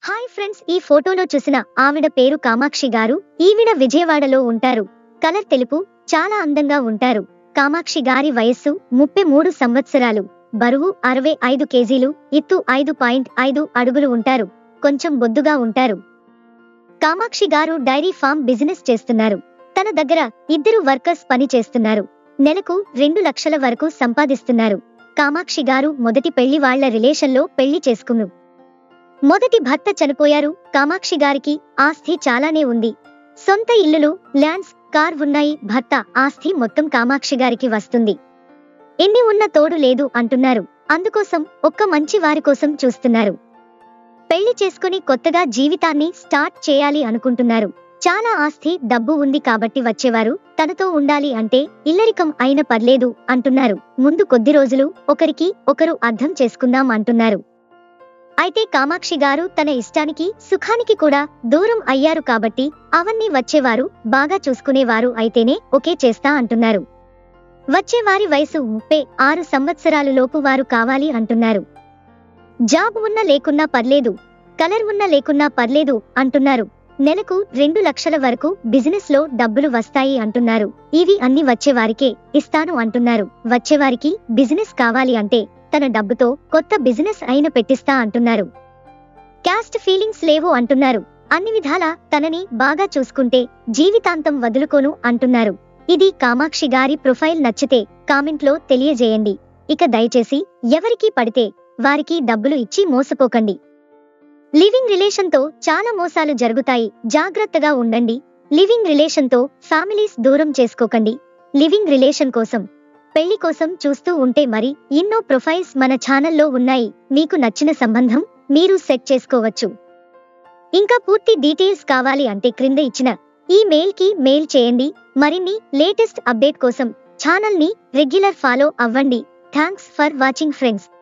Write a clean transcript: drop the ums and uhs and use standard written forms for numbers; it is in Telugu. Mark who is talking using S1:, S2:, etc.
S1: హాయ్ ఫ్రెండ్స్, ఈ ఫోటోలో చూసిన ఆవిడ పేరు కామాక్షి గారు. ఈవిడ విజయవాడలో ఉంటారు. కలర్ తెలుపు, చాలా అందంగా ఉంటారు. కామాక్షి గారి వయస్సు 33 సంవత్సరాలు. బరువు 65 కేజీలు. ఎత్తు 5.5 అడుగులు ఉంటారు. కొంచెం బొద్దుగా ఉంటారు. కామాక్షి గారు డైరీ ఫామ్ బిజినెస్ చేస్తున్నారు. తన దగ్గర 2 వర్కర్స్ పని చేస్తున్నారు. నెలకు 2 లక్షల వరకు సంపాదిస్తున్నారు. కామాక్షి గారు మొదటి పెళ్లి వాళ్ల రిలేషన్లో పెళ్లి చేసుకున్నారు. మొదటి భర్త చనిపోయారు. కామాక్షి గారికి ఆస్తి చాలానే ఉంది. సొంత ఇల్లులు, ల్యాండ్స్, కార్ ఉన్నాయి. భర్త ఆస్తి మొత్తం కామాక్షి గారికి వస్తుంది. ఎన్ని ఉన్న తోడు లేదు అంటున్నారు. అందుకోసం ఒక్క మంచి వారి కోసం చూస్తున్నారు. పెళ్లి చేసుకుని కొత్తగా జీవితాన్ని స్టార్ట్ చేయాలి అనుకుంటున్నారు. చాలా ఆస్తి, డబ్బు ఉంది కాబట్టి వచ్చేవారు తనతో ఉండాలి అంటే ఇల్లరికం అయిన పర్లేదు అంటున్నారు. ముందు కొద్ది రోజులు ఒకరికి ఒకరు అర్థం చేసుకుందాం అంటున్నారు. అయితే కామాక్షి గారు తన ఇష్టానికి, సుఖానికి కూడా దూరం అయ్యారు కాబట్టి అవన్నీ వచ్చేవారు బాగా చూసుకునేవారు అయితేనే ఓకే చేస్తా అంటున్నారు. వచ్చేవారి వయసు 36 సంవత్సరాలు లోపు వారు కావాలి అంటున్నారు. జాబ్ ఉన్నా లేకున్నా పర్లేదు, కలర్ ఉన్నా లేకున్నా పర్లేదు అంటున్నారు. నెలకు 2 లక్షల వరకు బిజినెస్ లో డబ్బులు వస్తాయి అంటున్నారు. ఇవి అన్ని వచ్చేవారికే ఇస్తాను అంటున్నారు. వచ్చేవారికి బిజినెస్ కావాలి అంటే తన డబ్బుతో కొత్త బిజినెస్ అయిన పెట్టిస్తా అంటున్నారు. క్యాస్ట్ ఫీలింగ్స్ లేవు అంటున్నారు. అన్ని విధాలా తనని బాగా చూసుకుంటే జీవితాంతం వదులుకోను అంటున్నారు. ఇది కామాక్షి గారి ప్రొఫైల్. నచ్చితే కామెంట్ లో తెలియజేయండి. ఇక దయచేసి ఎవరికి పడితే వారికి డబ్బులు ఇచ్చి మోసపోకండి. లివింగ్ రిలేషన్ తో చాలా మోసాలు జరుగుతాయి. జాగ్రత్తగా ఉండండి. లివింగ్ రిలేషన్ తో ఫ్యామిలీస్ దూరం చేసుకోకండి. లివింగ్ రిలేషన్ కోసం, పెళ్లి కోసం చూస్తూ ఉంటే మరి ఎన్నో ప్రొఫైల్స్ మన ఛానల్లో ఉన్నాయి. మీకు నచ్చిన సంబంధం మీరు సెట్ చేసుకోవచ్చు. ఇంకా పూర్తి డీటెయిల్స్ కావాలి అంటే క్రింద ఇచ్చిన ఈ మెయిల్ కి మెయిల్ చేయండి. మరిన్ని లేటెస్ట్ అప్డేట్ కోసం ఛానల్ ని రెగ్యులర్ ఫాలో అవ్వండి. Thanks for watching friends.